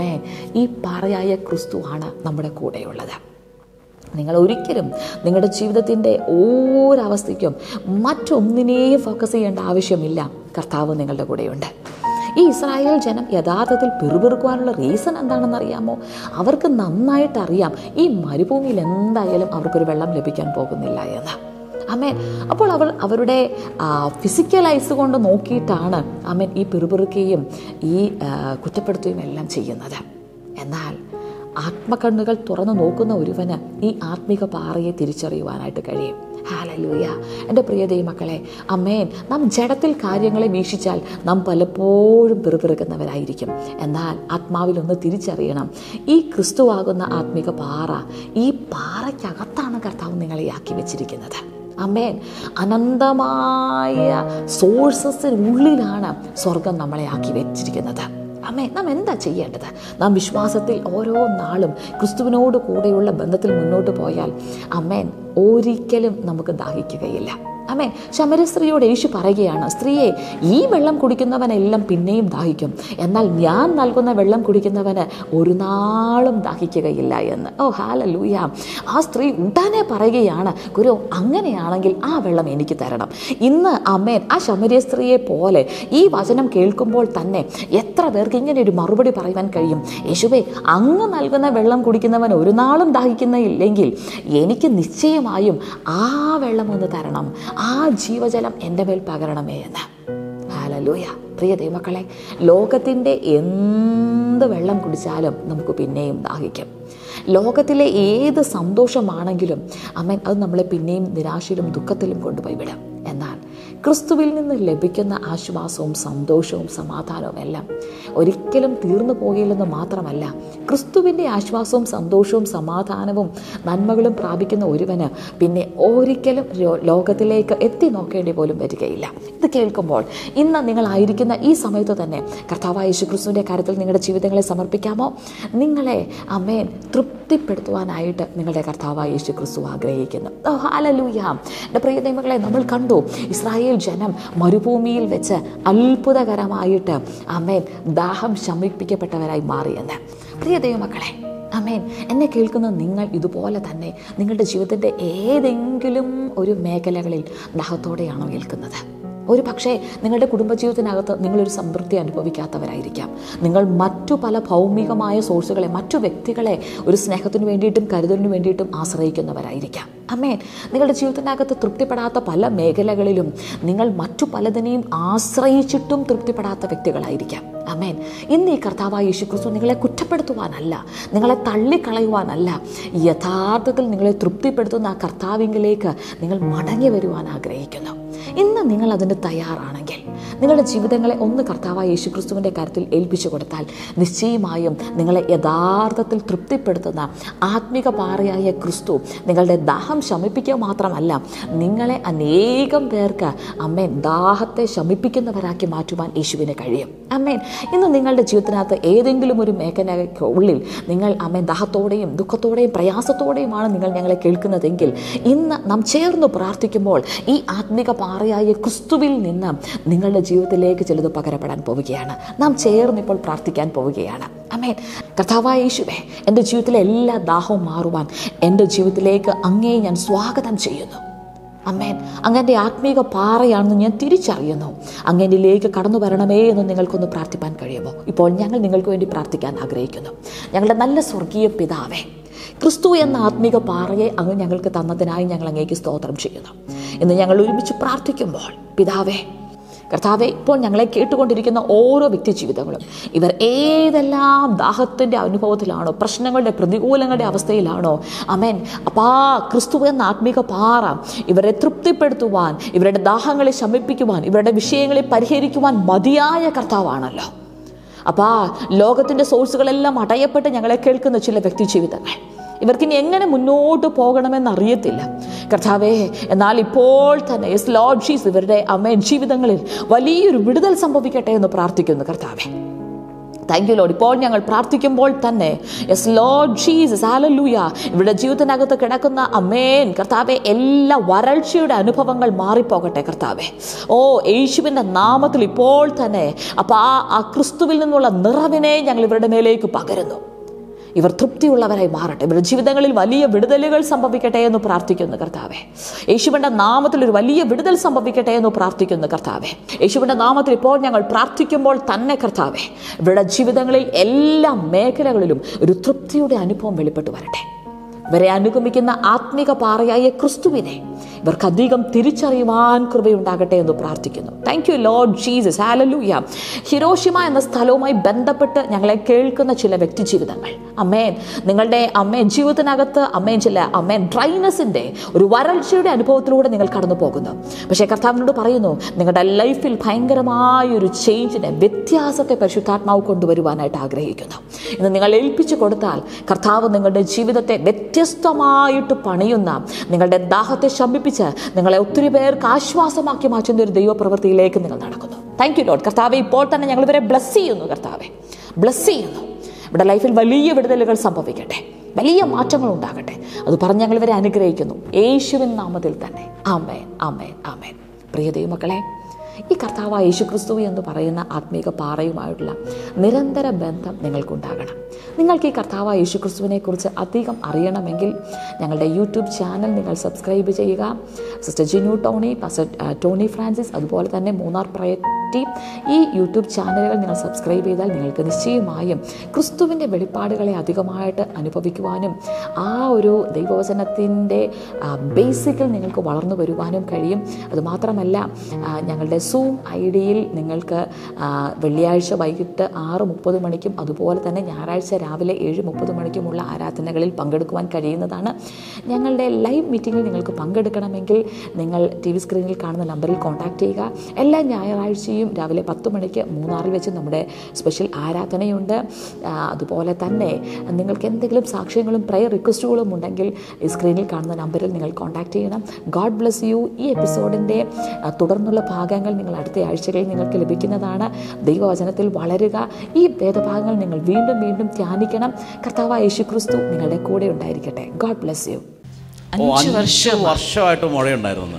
ഈ പാറയായ ക്രിസ്തുവാണ് നമ്മുടെ കൂടെയുള്ളത്. നിങ്ങൾ ഒരിക്കലും നിങ്ങളുടെ ജീവിതത്തിൻ്റെ ഓരവസ്ഥയ്ക്കും മറ്റൊന്നിനെയും ഫോക്കസ് ചെയ്യേണ്ട ആവശ്യമില്ല. കർത്താവ് നിങ്ങളുടെ കൂടെയുണ്ട്. ഈ ഇസ്രായേൽ ജനം യഥാർത്ഥത്തിൽ പിറുപിറുക്കുവാനുള്ള റീസൺ എന്താണെന്നറിയാമോ? അവർക്ക് നന്നായിട്ട് അറിയാം ഈ മരുഭൂമിയിൽ എന്തായാലും അവർക്കൊരു വെള്ളം ലഭിക്കാൻ പോകുന്നില്ല എന്ന്. അപ്പോൾ അവരുടെ ഫിസിക്കലൈസ് കൊണ്ട് നോക്കിയിട്ടാണ് ഈ പിറുപിറുക്കുകയും ഈ കുറ്റപ്പെടുത്തുകയും എല്ലാം ചെയ്യുന്നത്. എന്നാൽ ആത്മകണ്ണുകൾ തുറന്നു നോക്കുന്ന ഒരുവന് ഈ ആത്മിക പാറയെ തിരിച്ചറിയുവാനായിട്ട് കഴിയും. ഹല്ലേലൂയ. എൻ്റെ പ്രിയ ദൈവമക്കളെ, നാം ജഡത്തിൽ കാര്യങ്ങളെ വീക്ഷിച്ചാൽ നാം പലപ്പോഴും പിറുപിറുക്കുന്നവരായിരിക്കും. എന്നാൽ ആത്മാവിലൊന്ന് തിരിച്ചറിയണം, ഈ ക്രിസ്തുവാകുന്ന ആത്മിക പാറ, ഈ പാറയ്ക്കകത്താണ് കർത്താവ് നിങ്ങളെ ആക്കി വെച്ചിരിക്കുന്നത്. അനന്തമായ സോഴ്സസിനുള്ളിലാണ് സ്വർഗം നമ്മളെ ആക്കി വെച്ചിരിക്കുന്നത്. നാം എന്താ ചെയ്യേണ്ടത്? നാം വിശ്വാസത്തിൽ ഓരോ നാളും ക്രിസ്തുവിനോട് കൂടെയുള്ള ബന്ധത്തിൽ മുന്നോട്ട് പോയാൽ ഒരിക്കലും നമുക്ക് ദാഹിക്കുകയില്ല. ശമര്യ സ്ത്രീയോട് യേശു പറയുകയാണ്, സ്ത്രീയെ, ഈ വെള്ളം കുടിക്കുന്നവനെല്ലാം പിന്നെയും ദാഹിക്കും, എന്നാൽ ഞാൻ നൽകുന്ന വെള്ളം കുടിക്കുന്നവന് ഒരു നാളും ദാഹിക്കുകയില്ല എന്ന്. ഹല്ലേലൂയ. ആ സ്ത്രീ ഉടനെ പറയുകയാണ്, ഗുരു, അങ്ങനെയാണെങ്കിൽ ആ വെള്ളം എനിക്ക് തരണം. ഇന്ന് ആ ശമര്യ സ്ത്രീയെ പോലെ ഈ വചനം കേൾക്കുമ്പോൾ തന്നെ എത്ര പേർക്ക് ഇങ്ങനെ ഒരു മറുപടി പറയുവാൻ കഴിയും? യേശുവേ, അങ്ങ് നൽകുന്ന വെള്ളം കുടിക്കുന്നവൻ ഒരു നാളും ദാഹിക്കുന്നില്ലെങ്കിൽ എനിക്ക് നിശ്ചയമായും ആ വെള്ളം ഒന്ന് തരണം, ആ ജീവജലം എൻ്റെ മേൽ പകരണമേ എന്ന്. ഹല്ലേലൂയ. പ്രിയ ദൈവമക്കളെ, ലോകത്തിൻ്റെ എന്ത് വെള്ളം കുടിച്ചാലും നമുക്ക് പിന്നെയും ദാഹിക്കും. ലോകത്തിലെ ഏത് സന്തോഷമാണെങ്കിലും അത് നമ്മളെ പിന്നെയും നിരാശയിലും ദുഃഖത്തിലും കൊണ്ടുപോയി വിടും. എന്നാൽ ക്രിസ്തുവിൽ നിന്ന് ലഭിക്കുന്ന ആശ്വാസവും സന്തോഷവും സമാധാനവും എല്ലാം ഒരിക്കലും തീർന്നു പോകില്ലെന്ന് മാത്രമല്ല, ക്രിസ്തുവിൻ്റെ ആശ്വാസവും സന്തോഷവും സമാധാനവും നന്മകളും പ്രാപിക്കുന്ന ഒരുവന് പിന്നെ ഒരിക്കലും ലോകത്തിലേക്ക് എത്തി നോക്കേണ്ടി പോലും വരികയില്ല. ഇത് കേൾക്കുമ്പോൾ ഇന്ന് നിങ്ങളായിരിക്കുന്ന ഈ സമയത്ത് തന്നെ കർത്താവായ യേശുക്രിസ്തുവിൻ്റെ കാര്യത്തിൽ നിങ്ങളുടെ ജീവിതങ്ങളെ സമർപ്പിക്കാമോ? നിങ്ങളെ ആമേൻ തൃപ്തിപ്പെടുത്തുവാനായിട്ട് നിങ്ങളുടെ കർത്താവായ യേശുക്രിസ്തു ആഗ്രഹിക്കുന്നു. ഹല്ലേലൂയ. എൻ്റെ പ്രിയ ദൈവങ്ങളെ, നമ്മൾ കണ്ടു ഇസ്രായേൽ ജനം മരുഭൂമിയിൽ വെച്ച് അത്ഭുതകരമായിട്ട് ആമേൻ ദാഹം ശമിപ്പിക്കപ്പെട്ടവരായി മാറിയെന്ന്. പ്രിയ ദൈവമക്കളെ, ആമേൻ, എന്നെ കേൾക്കുന്ന നിങ്ങൾ ഇതുപോലെ തന്നെ നിങ്ങളുടെ ജീവിതത്തിൻ്റെ ഏതെങ്കിലും ഒരു മേഖലകളിൽ ദാഹത്തോടെയാണോ കേൾക്കുന്നത്? ഒരു പക്ഷേ നിങ്ങളുടെ കുടുംബജീവിതത്തിനകത്ത് നിങ്ങളൊരു സമൃദ്ധി അനുഭവിക്കാത്തവരായിരിക്കാം. നിങ്ങൾ മറ്റു പല ഭൗമികമായ സോഴ്സുകളെ, മറ്റു വ്യക്തികളെ ഒരു സ്നേഹത്തിന് വേണ്ടിയിട്ടും കരുതലിന് വേണ്ടിയിട്ടും ആശ്രയിക്കുന്നവരായിരിക്കാം. ആമേൻ. നിങ്ങളുടെ ജീവിതത്തിനകത്ത് തൃപ്തിപ്പെടാത്ത പല മേഖലകളിലും നിങ്ങൾ മറ്റു പലതിനെയും ആശ്രയിച്ചിട്ടും തൃപ്തിപ്പെടാത്ത വ്യക്തികളായിരിക്കാം. ആമേൻ. ഇന്ന് ഈ കർത്താവായ യേശുക്രിസ്തു നിങ്ങളെ കുറ്റപ്പെടുത്തുവാനല്ല, നിങ്ങളെ തള്ളിക്കളയുവാനല്ല, യഥാർത്ഥത്തിൽ നിങ്ങളെ തൃപ്തിപ്പെടുത്തുന്ന ആ കർത്താവിങ്കിലേക്ക് നിങ്ങൾ മടങ്ങി വരുവാൻ ആഗ്രഹിക്കുന്നു. ഇന്ന് നിങ്ങൾ അതിന് തയ്യാറാണെങ്കിൽ നിങ്ങളുടെ ജീവിതങ്ങളെ ഒന്ന് കർത്താവായ യേശുക്രിസ്തുവിൻ്റെ കാര്യത്തിൽ ഏൽപ്പിച്ചു കൊടുത്താൽ നിശ്ചയമായും നിങ്ങളെ യഥാർത്ഥത്തിൽ തൃപ്തിപ്പെടുത്തുന്ന ആത്മിക പാറയായ ക്രിസ്തു നിങ്ങളുടെ ദാഹം ശമിപ്പിക്കുക മാത്രമല്ല, നിങ്ങളെ അനേകം പേർക്ക് അമ്മേൻ ദാഹത്തെ ശമിപ്പിക്കുന്നവരാക്കി മാറ്റുവാൻ യേശുവിന് കഴിയും. അമ്മേൻ. ഇന്ന് നിങ്ങളുടെ ജീവിതത്തിനകത്ത് ഏതെങ്കിലും ഒരു മേഖലയ്ക്ക് ഉള്ളിൽ നിങ്ങൾ അമ്മേൻ ദാഹത്തോടെയും ദുഃഖത്തോടെയും പ്രയാസത്തോടെയുമാണ് നിങ്ങൾ ഞങ്ങളെ കേൾക്കുന്നതെങ്കിൽ ഇന്ന് നാം ചേർന്ന് പ്രാർത്ഥിക്കുമ്പോൾ ഈ ആത്മിക പാറയായ ക്രിസ്തുവിൽ നിന്ന് നിങ്ങളുടെ ജീവിതത്തിലേക്ക് ചിലത് പകരപ്പെടാൻ പോവുകയാണ്. നാം ചേർന്നിപ്പോൾ പ്രാർത്ഥിക്കാൻ പോവുകയാണ്. ആമേൻ. കർത്താവായ യേശുവേ, എൻ്റെ ജീവിതത്തിലെ എല്ലാ ദാഹവും മാറുവാൻ എൻ്റെ ജീവിതത്തിലേക്ക് അങ്ങേ ഞാൻ സ്വാഗതം ചെയ്യുന്നു. അമ്മേൻ. അങ്ങൻ്റെ ആത്മീക പാറയാണെന്ന് ഞാൻ തിരിച്ചറിയുന്നു. അങ്ങനിലേക്ക് കടന്നു വരണമേ എന്ന് നിങ്ങൾക്കൊന്ന് പ്രാർത്ഥിപ്പാൻ കഴിയുമോ? ഇപ്പോൾ ഞങ്ങൾ നിങ്ങൾക്ക് വേണ്ടി പ്രാർത്ഥിക്കാൻ ആഗ്രഹിക്കുന്നു. ഞങ്ങളുടെ നല്ല സ്വർഗീയ പിതാവേ, ക്രിസ്തു എന്ന ആത്മീക പാറയെ അങ്ങ് ഞങ്ങൾക്ക് തന്നതിനായി ഞങ്ങൾ അങ്ങേക്ക് സ്തോത്രം ചെയ്യുന്നു. ഇന്ന് ഞങ്ങൾ ഒരുമിച്ച് പ്രാർത്ഥിക്കുമ്പോൾ പിതാവേ, കർത്താവെ, ഇപ്പോൾ ഞങ്ങളെ കേട്ടുകൊണ്ടിരിക്കുന്ന ഓരോ വ്യക്തി ജീവിതങ്ങളും ഇവർ ഏതെല്ലാം ദാഹത്തിൻ്റെ അനുഭവത്തിലാണോ, പ്രശ്നങ്ങളുടെ പ്രതികൂലങ്ങളുടെ അവസ്ഥയിലാണോ, അമേൻ, അപ്പാ ക്രിസ്തു എന്ന ആത്മീക പാറ ഇവരെ തൃപ്തിപ്പെടുത്തുവാൻ, ഇവരുടെ ദാഹങ്ങളെ ശമിപ്പിക്കുവാൻ, ഇവരുടെ വിഷയങ്ങളെ പരിഹരിക്കുവാൻ മതിയായ കർത്താവാണല്ലോ. അപ്പാ ലോകത്തിൻ്റെ സോഴ്സുകളെല്ലാം അടയപ്പെട്ട് ഞങ്ങളെ കേൾക്കുന്ന ചില വ്യക്തി ജീവിതങ്ങൾ ഇവർക്കിനി എങ്ങനെ മുന്നോട്ട് പോകണമെന്നറിയത്തില്ല കർത്താവേ. എന്നാൽ ഇപ്പോൾ തന്നെ യെസ് ലോർഡ് ജീസസ് ഇവരുടെ അമ്മേൻ ജീവിതങ്ങളിൽ വലിയൊരു വിടുതൽ സംഭവിക്കട്ടെ എന്ന് പ്രാർത്ഥിക്കുന്നു കർത്താവേ. Thank you lord. ഇപ്പോൾ ഞങ്ങൾ പ്രാർത്ഥിക്കുമ്പോൾ തന്നെ യെസ് ലോർഡ് ജീസസ് ഹല്ലേലൂയ ഇവരുടെ ജീവിതത്തിനകത്ത് കിടക്കുന്ന അമേൻ കർത്താവെ എല്ലാ വരൾച്ചയുടെ അനുഭവങ്ങൾ മാറിപ്പോകട്ടെ കർത്താവെ. ഓ യേശുവിൻ്റെ നാമത്തിൽ ഇപ്പോൾ തന്നെ അപ്പോൾ ആ ക്രിസ്തുവിൽ നിന്നുള്ള നിറവിനെ ഞങ്ങൾ ഇവരുടെ മേലേക്ക് പകരുന്നു. ഇവർ തൃപ്തിയുള്ളവരായി മാറട്ടെ. ഇവരുടെ ജീവിതങ്ങളിൽ വലിയ വിടുതലുകൾ സംഭവിക്കട്ടെ എന്ന് പ്രാർത്ഥിക്കുന്നു കർത്താവെ. യേശുവിൻ്റെ നാമത്തിൽ ഒരു വലിയ വിടുതൽ സംഭവിക്കട്ടെ എന്ന് പ്രാർത്ഥിക്കുന്നു കർത്താവെ. യേശുവിൻ്റെ നാമത്തിൽ ഇപ്പോൾ ഞങ്ങൾ പ്രാർത്ഥിക്കുമ്പോൾ തന്നെ കർത്താവെ ഇവരുടെ ജീവിതങ്ങളിൽ എല്ലാ മേഖലകളിലും ഒരു തൃപ്തിയുടെ അനുഭവം വെളിപ്പെട്ടു വരട്ടെ. ഇവരെ അനുഗമിക്കുന്ന ആത്മിക പാറയായ ക്രിസ്തുവിനെ ഇവർക്കധികം തിരിച്ചറിയുവാൻ കൃപയുണ്ടാകട്ടെ എന്ന് പ്രാർത്ഥിക്കുന്നു. താങ്ക് യു ലോർഡ് ജീസസ് ഹല്ലേലൂയ. ഹിരോഷിമ എന്ന സ്ഥലവുമായി ബന്ധപ്പെട്ട് ഞങ്ങളെ കേൾക്കുന്ന ചില വ്യക്തി ജീവിതങ്ങൾ അമ്മേൻ, നിങ്ങളുടെ അമ്മേൻ ജീവിതത്തിനകത്ത് അമ്മേൻ ചില അമ്മേൻ ഡ്രൈനസിൻ്റെ ഒരു വരൾച്ചയുടെ അനുഭവത്തിലൂടെ നിങ്ങൾ കടന്നു പോകുന്നു. പക്ഷേ കർത്താവിനോട് പറയുന്നു, നിങ്ങളുടെ ലൈഫിൽ ഭയങ്കരമായൊരു ചേഞ്ചിനെ, വ്യത്യാസത്തെ പരിശുദ്ധാത്മാവ് കൊണ്ടുവരുവാനായിട്ട് ആഗ്രഹിക്കുന്നു. ഇന്ന് നിങ്ങൾ ഏൽപ്പിച്ചു കൊടുത്താൽ കർത്താവ് നിങ്ങളുടെ ജീവിതത്തെ വ്യത്യസ്തമായിട്ട് പണിയുന്ന, നിങ്ങളുടെ ദാഹത്തെ ശമിപ്പിച്ച് നിങ്ങളെ ഒത്തിരി പേർക്ക് ആശ്വാസമാക്കി മാറ്റുന്ന ഒരു ദൈവപ്രവൃത്തിയിലേക്ക് നിങ്ങൾ നടക്കുന്നു. Thank you lord. കർത്താവെ, ഇപ്പോൾ തന്നെ ഞങ്ങൾ ഇവരെ ബ്ലസ് ചെയ്യുന്നു കർത്താവെ, ബ്ലസ് ചെയ്യുന്നു. ഇവിടെ ലൈഫിൽ വലിയ വിടുതലുകൾ സംഭവിക്കട്ടെ, വലിയ മാറ്റങ്ങൾ ഉണ്ടാകട്ടെ. അത് പറഞ്ഞ് ഞങ്ങൾ ഇവരെ അനുഗ്രഹിക്കുന്നു യേശുവിൻ നാമത്തിൽ തന്നെ. ആമേൻ, ആമേൻ, ആമേൻ. പ്രിയ ദൈവമക്കളെ, ഈ കർത്താവായ യേശുക്രിസ്തു എന്ന് പറയുന്ന ആത്മീക പാറയുമായിട്ടുള്ള നിരന്തര ബന്ധം നിങ്ങൾക്കുണ്ടാകണം. നിങ്ങൾക്ക് ഈ കർത്താവായ യേശുക്രിസ്തുവിനെ കുറിച്ച് അധികം അറിയണമെങ്കിൽ ഞങ്ങളുടെ യൂട്യൂബ് ചാനൽ നിങ്ങൾ സബ്സ്ക്രൈബ് ചെയ്യുക. Sister Jinu Tony, pastor Tony Francis, അതുപോലെ തന്നെ മൂന്നാർ പ്രയർ പറ്റി. ഈ യൂട്യൂബ് ചാനലുകൾ നിങ്ങൾ സബ്സ്ക്രൈബ് ചെയ്താൽ നിങ്ങൾക്ക് നിശ്ചയമായും ക്രിസ്തുവിൻ്റെ വെളിപ്പാടുകളെ അധികമായിട്ട് അനുഭവിക്കുവാനും ആ ഒരു ദൈവവചനത്തിൻ്റെ ബേസിക്കിൽ നിങ്ങൾക്ക് വളർന്നു വരുവാനും കഴിയും. അതുമാത്രമല്ല, ഞങ്ങളുടെ സൂം ഐഡിയിൽ നിങ്ങൾക്ക് വെള്ളിയാഴ്ച വൈകിട്ട് 6:30 മണിക്കും അതുപോലെ തന്നെ ഞായറാഴ്ച രാവിലെ 7:30 മണിക്കുമുള്ള ആരാധനകളിൽ പങ്കെടുക്കുവാൻ കഴിയുന്നതാണ്. ഞങ്ങളുടെ ലൈവ് മീറ്റിങ്ങിൽ നിങ്ങൾക്ക് പങ്കെടുക്കണമെങ്കിൽ നിങ്ങൾ TV സ്ക്രീനിൽ കാണുന്ന നമ്പറിൽ കോൺടാക്റ്റ് ചെയ്യുക. എല്ലാ ഞായറാഴ്ചയും രാവിലെ 10 മണിക്ക് മൂന്നാറിൽ വെച്ച് നമ്മുടെ സ്പെഷ്യൽ ആരാധനയുണ്ട്. അതുപോലെ തന്നെ നിങ്ങൾക്ക് എന്തെങ്കിലും സാക്ഷ്യങ്ങളും പ്രയർ റിക്വസ്റ്റുകളും ഉണ്ടെങ്കിൽ ഈ സ്ക്രീനിൽ കാണുന്ന നമ്പറിൽ നിങ്ങൾ കോൺടാക്റ്റ് ചെയ്യണം. God bless you. ഈ എപ്പിസോഡിൻ്റെ തുടർന്നുള്ള ഭാഗങ്ങൾ നിങ്ങൾ അടുത്ത ആഴ്ചകളിൽ നിങ്ങൾക്ക് ലഭിക്കുന്നതാണ്. ദൈവവചനത്തിൽ വളരുക. ഈ വേദഭാഗങ്ങൾ നിങ്ങൾ വീണ്ടും വീണ്ടും ധ്യാനിക്കണം. കർത്താവായ യേശുക്രിസ്തു നിങ്ങളുടെ കൂടെ ഉണ്ടായിരിക്കട്ടെ. God bless U. 5 വർഷമായിട്ട് മുഴയുണ്ടായിരുന്നു.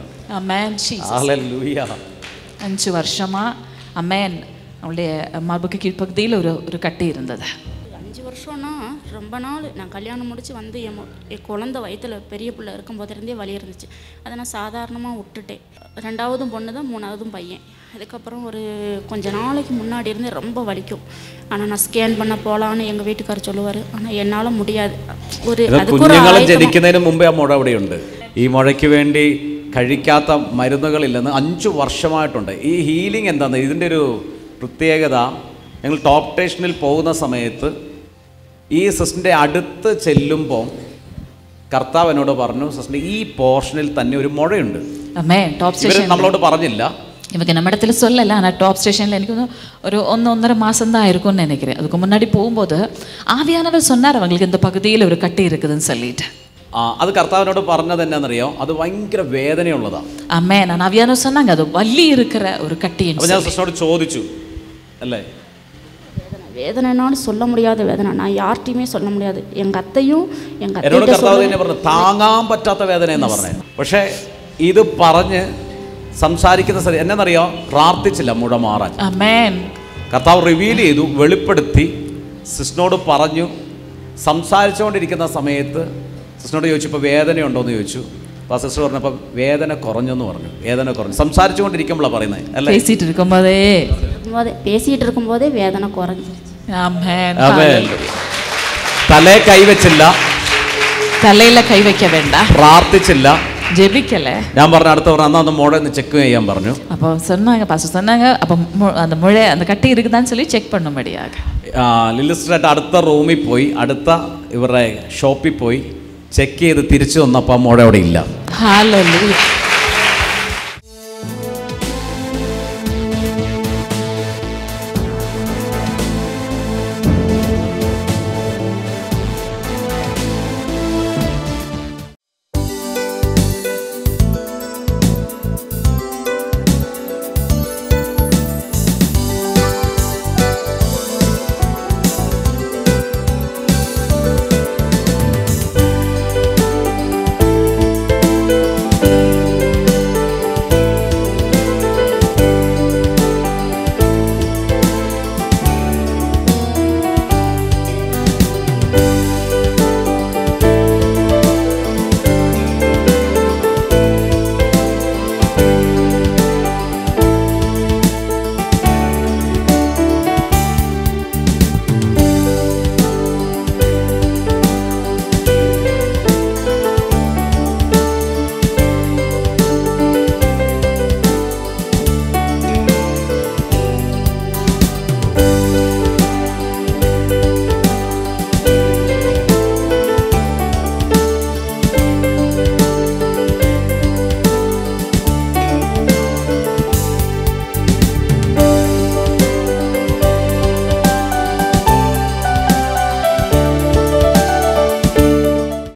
5 வருஷமா அம்மேன் அவளுடைய மார்புக்கு கீழ்ப்பகுதியில் ஒரு கட்டி இருந்தது. 5 வருஷம்னா ரொம்ப நாள். நான் கல்யாணம் முடித்து வந்து என் குழந்தை வயிற்றில் பெரிய பிள்ளை இருக்கும்போதிருந்தே வலி இருந்துச்சு. அதை நான் சாதாரணமாக விட்டுட்டேன். 2ஆவதும் பொண்ணு தான், 3ஆவதும் பையன். அதுக்கப்புறம் ஒரு கொஞ்ச நாளைக்கு முன்னாடி இருந்தே ரொம்ப வலிக்கும். ஆனால் நான் ஸ்கேன் பண்ண போகலான்னு எங்கள் வீட்டுக்காரர் சொல்லுவார். ஆனால் என்னால் முடியாது. കുഞ്ഞുങ്ങളെ ജനിക്കുന്നതിന് മുമ്പേ ആ മുഴ അവിടെയുണ്ട്. ഈ മുഴയ്ക്ക് വേണ്ടി കഴിക്കാത്ത മരുന്നുകളില്ലെന്ന് 5 വർഷമായിട്ടുണ്ട്. ഈ ഹീലിംഗ് എന്താണെന്ന്, ഇതിൻ്റെ ഒരു പ്രത്യേകത, ഞങ്ങൾ ടോപ്പ് സ്റ്റേഷനിൽ പോകുന്ന സമയത്ത് ഈ സിസ്റ്ററിൻ്റെ അടുത്ത് ചെല്ലുമ്പോൾ കർത്താവ് എന്നോട് പറഞ്ഞു, സിസ്റ്ററിൻ്റെ ഈ പോർഷനിൽ തന്നെ ഒരു മുഴയുണ്ട്. നമ്മളോട് പറഞ്ഞില്ല, இவங்க நம்ம இடத்துல சொல்லலை. ஆனால் டாப் ஸ்டேஷனில் எனக்கு ஒரு 1-1.5 மாதம் தான் இருக்கும்னு நினைக்கிறேன். அதுக்கு முன்னாடி போகும்போது ஆவியானவர் சொன்னார் அவங்களுக்கு இந்த பகுதியில் ஒரு கட்டி இருக்குதுன்னு சொல்லிட்டு. അത് കർത്താവിനോട് പറഞ്ഞത് എന്നാന്നറിയോ, അത് ഭയങ്കര വേദനയുള്ളതാണ്. അമ്മേ, நான் ஆவியானவர் சொன்னாங்க அது வலி இருக்கிற ஒரு கட்டி. അപ്പോൾ ഞാൻ സിസ്റ്ററോട് ചോദിച്ചു, അല്ലേ வேதனைனாலும் சொல்ல முடியாத வேதனை. நான் யார்ட்டையுமே சொல்ல முடியாது. எங்கள் അത്തയും എന്നോട് കർത്താവ് തന്നെ പറഞ്ഞു, താങ്ങാൻ പറ്റാത്ത വേദന എന്നാ പറഞ്ഞത്. പക്ഷേ ഇത് പറഞ്ഞ് സംസാരിക്കുന്ന സ്ഥലം എന്നറിയോ, പ്രാർത്ഥിച്ചില്ല മുഴ മാറാൻ. കർത്താവ് റിവീൽ ചെയ്തു, വെളിപ്പെടുത്തി, സിസ്റ്ററിനോട് പറഞ്ഞു. സംസാരിച്ചുകൊണ്ടിരിക്കുന്ന സമയത്ത് സിസ്റ്ററിനോട് ചോദിച്ചു, ഇപ്പോൾ വേദനയുണ്ടോ എന്ന് ചോദിച്ചു. അപ്പോൾ സിസ്റ്റർ പറഞ്ഞപ്പോൾ വേദന കുറഞ്ഞെന്ന് പറഞ്ഞു. വേദന കുറഞ്ഞു. സംസാരിച്ചുകൊണ്ടിരിക്കുമ്പോഴാണ് പറയുന്നത്, അല്ലേ? பேசிட்டு இருக்கும்போதே வேதனை குறைஞ்சு. തലേ കൈവച്ചില്ല, തലയില കൈവയ്ക്ക വേണ്ട, പ്രാർത്ഥിച്ചില്ല, ജപിക്കല്ലേ. ഞാൻ പറഞ്ഞു അടുത്ത പറഞ്ഞ അന്ന് മുഴ ഒന്ന് ചെക്ക് ചെയ്യാൻ പറഞ്ഞു. அப்போ சொன்னாங்க, பாஸ்டர் சொன்னாங்க, அப்போ அந்த முழை அந்த கட்டி இருக்குதான்னு சொல்லி செக் பண்ணும்படியாக. ലിലിസ്റ്ററായിട്ട് അടുത്ത റൂമിൽ പോയി, അടുത്ത ഇവരുടെ ഷോപ്പിൽ പോയി ചെക്ക് ചെയ്ത് തിരിച്ചു വന്നപ്പോൾ മുഴ അവിടെ ഇല്ല. ഹല്ലേലൂയ.